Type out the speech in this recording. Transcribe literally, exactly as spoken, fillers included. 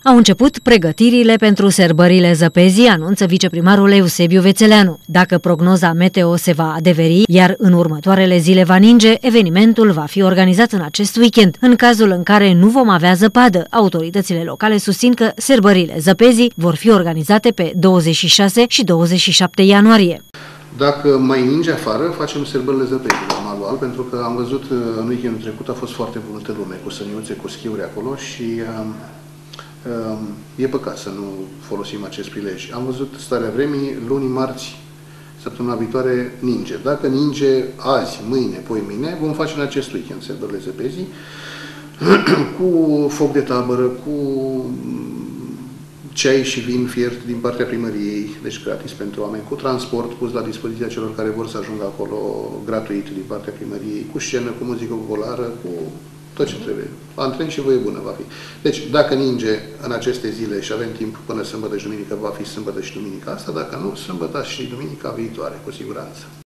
Au început pregătirile pentru sărbările zăpezii, anunță viceprimarul Eusebiu Vețeleanu. Dacă prognoza meteo se va adeveri, iar în următoarele zile va ninge, evenimentul va fi organizat în acest weekend. În cazul în care nu vom avea zăpadă, autoritățile locale susțin că sărbările zăpezii vor fi organizate pe douăzeci și șase și douăzeci și șapte ianuarie. Dacă mai ninge afară, facem sărbările zăpezii la manual, pentru că am văzut în weekendul trecut a fost foarte multă lume cu săniuțe, cu schiuri acolo și um, um, e păcat să nu folosim acest prilej. Am văzut starea vremii, luni, marți, săptămâna viitoare ninge. Dacă ninge azi, mâine, poi mâine, vom face în acest weekend sărbările zăpezii cu foc de tabără, cu ceai și vin fiert din partea primăriei, deci gratis pentru oameni, cu transport pus la dispoziția celor care vor să ajungă acolo gratuit din partea primăriei, cu scenă, cu muzică populară, cu tot ce trebuie. Antren și voie bună va fi. Deci, dacă ninge în aceste zile și avem timp până sâmbătă și duminică, va fi sâmbătă și duminica asta, dacă nu, sâmbătă și duminica viitoare, cu siguranță.